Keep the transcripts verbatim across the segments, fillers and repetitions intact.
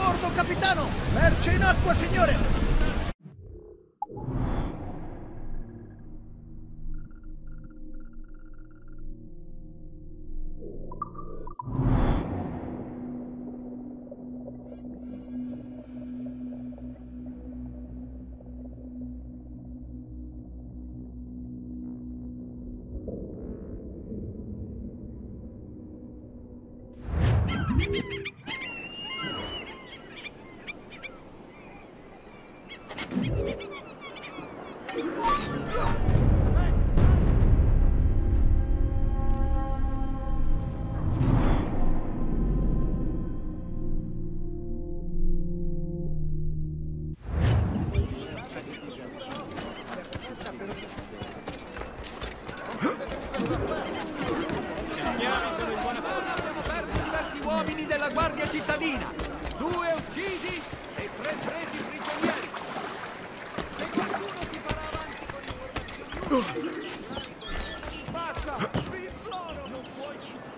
bordo, capitano! Merce in acqua, signore! Uomini della Guardia Cittadina, due uccisi e tre presi prigionieri. Se qualcuno si farà avanti con informazioni... Basta, vi imploro, non puoi...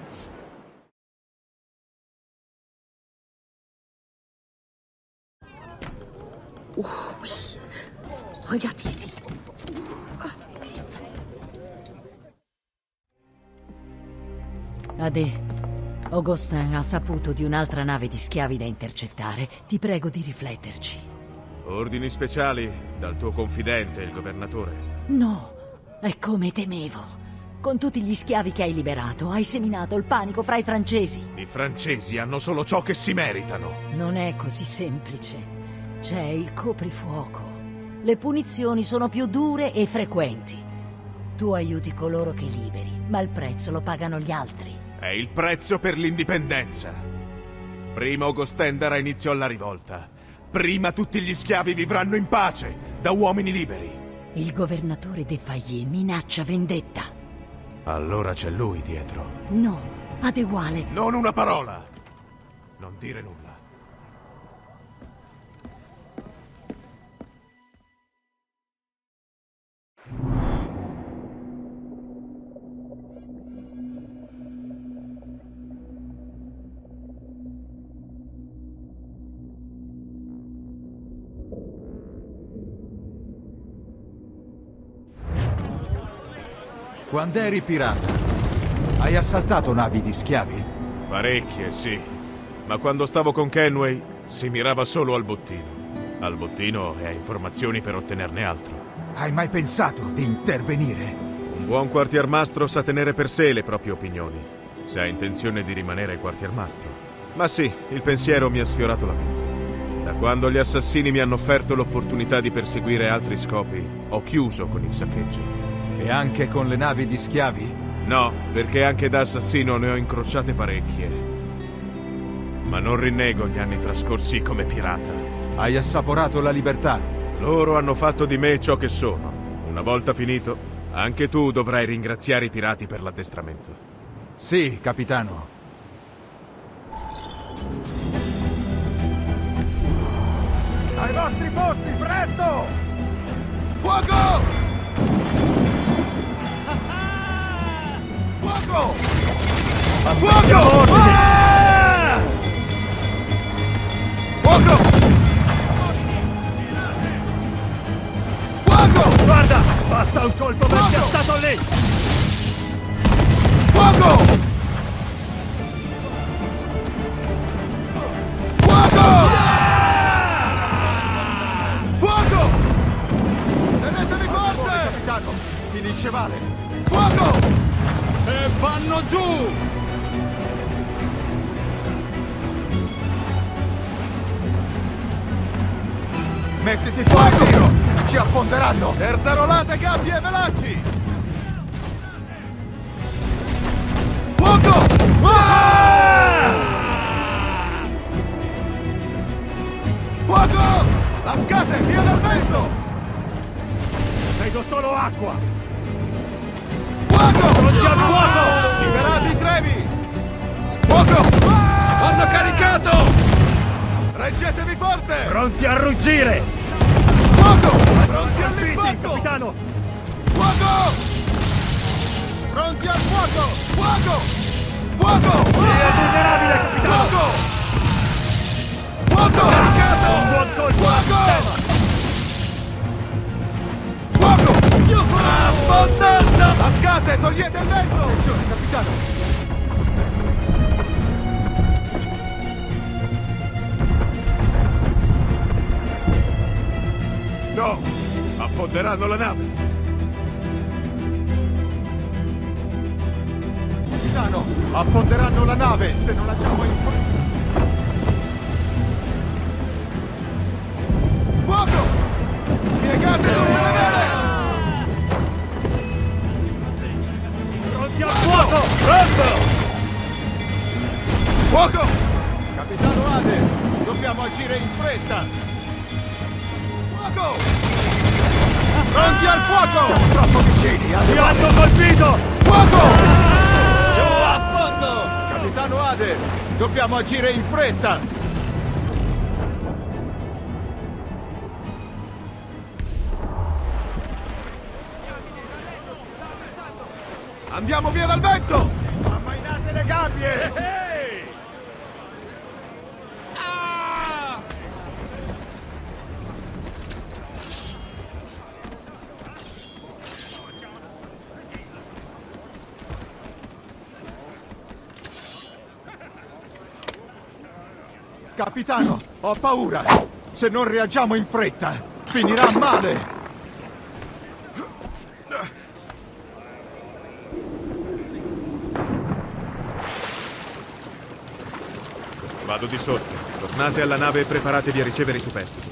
Oh oui, regarde ici. Adè, Augustin ha saputo di un'altra nave di schiavi da intercettare. Ti prego di rifletterci. Ordini speciali dal tuo confidente, il governatore. No, è come temevo. Con tutti gli schiavi che hai liberato, hai seminato il panico fra i francesi. I francesi hanno solo ciò che si meritano. Non è così semplice. C'è il coprifuoco. Le punizioni sono più dure e frequenti. Tu aiuti coloro che liberi, ma il prezzo lo pagano gli altri. È il prezzo per l'indipendenza. Prima Augustin darà inizio alla rivolta. Prima tutti gli schiavi vivranno in pace, da uomini liberi. Il governatore De Fayet minaccia vendetta. Allora c'è lui dietro. No, Adéwale. Non una parola! Non dire nulla. Quando eri pirata, hai assaltato navi di schiavi? Parecchie, sì. Ma quando stavo con Kenway, si mirava solo al bottino. Al bottino e a informazioni per ottenerne altro. Hai mai pensato di intervenire? Un buon quartiermastro sa tenere per sé le proprie opinioni, se ha intenzione di rimanere quartiermastro. Ma sì, il pensiero mi ha sfiorato la mente. Da quando gli assassini mi hanno offerto l'opportunità di perseguire altri scopi, ho chiuso con il saccheggio. E anche con le navi di schiavi? No, perché anche da assassino ne ho incrociate parecchie. Ma non rinnego gli anni trascorsi come pirata. Hai assaporato la libertà? Loro hanno fatto di me ciò che sono. Una volta finito, anche tu dovrai ringraziare i pirati per l'addestramento. Sì, capitano. Ai vostri posti, presto! Fuoco! Fuoco! Fuoco! Ah! Fuoco! Fuoco! Guarda! Basta un colpo ben piazzato lì! Fuoco! Fuoco! Fuoco! Tenetevi forte! Capitano, finisce male. Fuoco! E vanno giù! Mettiti fuoco! Ci affonderanno! Tertarolate gabbie veloci! Fuoco! Ah! Fuoco! Lascate, via dal vento! Vedo solo acqua! Fuoco! Pronti al fuoco! Liberate i trevi! Fuoco! Hanno caricato! Reggetevi forte! Pronti a ruggire! Fuoco! Pronti all'impatto! Capitano! Fuoco! Pronti al fuoco! Fuoco! Fuoco! È vulnerabile, capitano! Fuoco! Fuoco! Togliete il vento! Attenzione, capitano! No! Affonderanno la nave! Capitano, affonderanno la nave se non lanciamo in fretta! Fuoco! Spiegate dove vedere! Pronti al fuoco! Pronto! Fuoco! Capitano Ade, dobbiamo agire in fretta! Fuoco! Pronti al fuoco! Siamo troppo vicini! Ti hanno colpito! Fuoco! Giù a fondo! Capitano Ade, dobbiamo agire in fretta! Andiamo via dal vento! Ammainate le gabbie! Ehi! Ah! Capitano, ho paura! Se non reagiamo in fretta, finirà male! Vado di sotto. Tornate alla nave e preparatevi a ricevere i superstiti.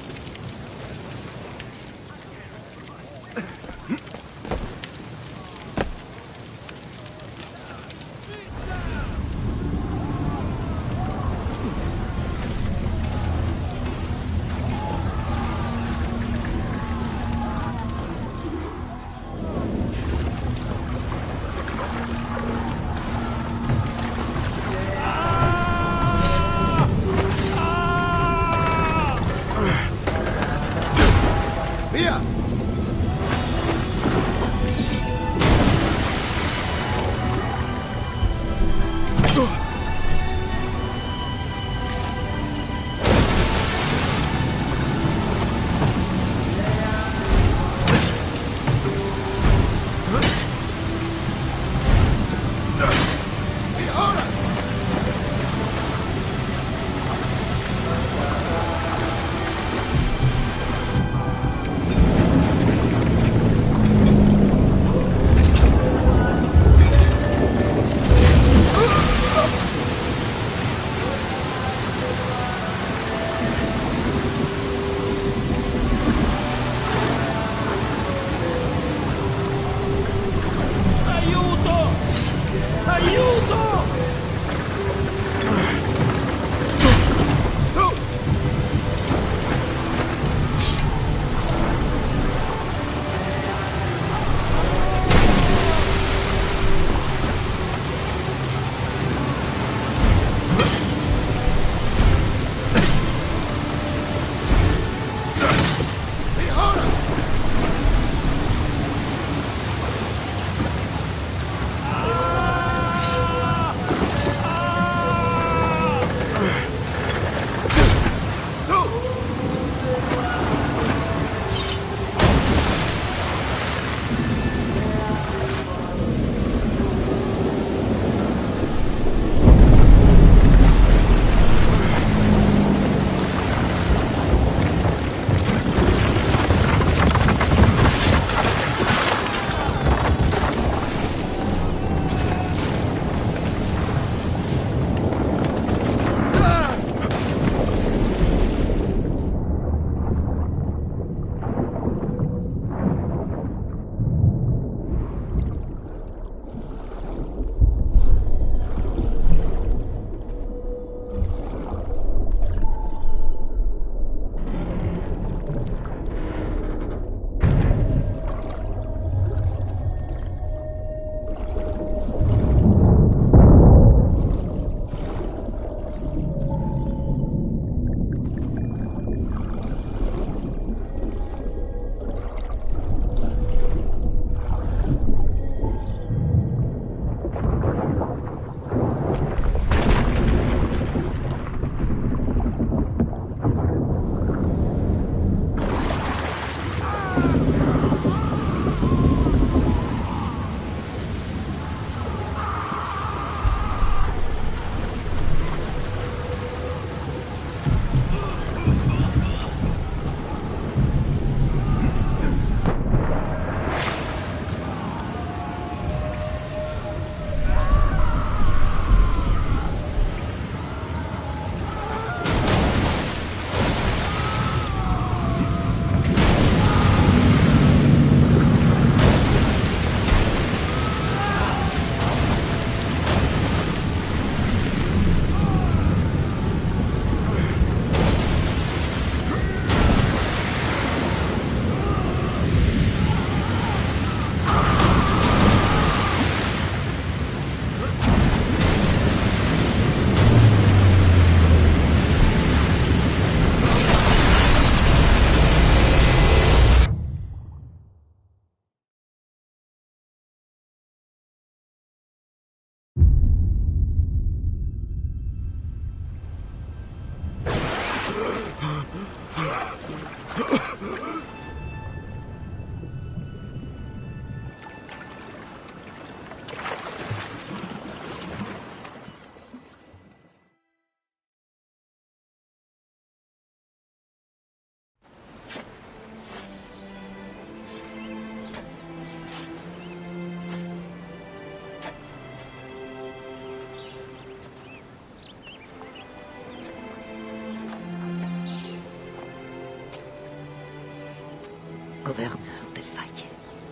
gouverneur Defayet.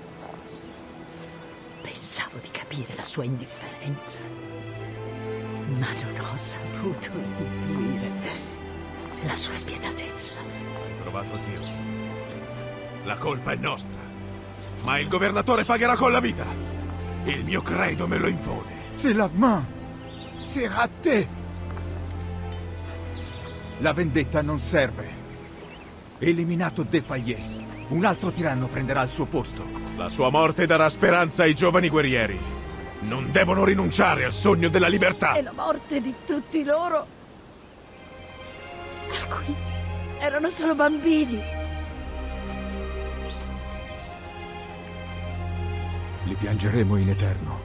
Pensavo di capire la sua indifferenza, ma non ho saputo intuire la sua spietatezza. Hai provato a dirlo. La colpa è nostra, ma il governatore pagherà con la vita. Il mio credo me lo impone. C'est l'Avemain! C'est raté! La vendetta non serve. Eliminato Defayet, un altro tiranno prenderà il suo posto. La sua morte darà speranza ai giovani guerrieri. Non devono rinunciare al sogno della libertà. E la morte di tutti loro... Alcuni erano solo bambini. Li piangeremo in eterno.